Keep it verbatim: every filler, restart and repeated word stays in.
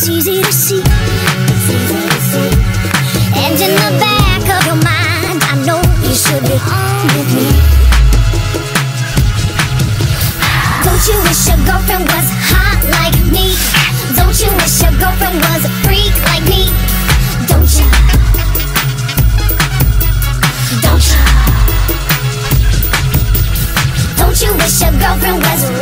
It's easy to see. It's easy to see. And in the back of your mind, I know you should be on with me. Don't you wish your girlfriend was hot like me? Don't you wish your girlfriend was a freak like me? Don't you? Don't you? Don't you wish your girlfriend was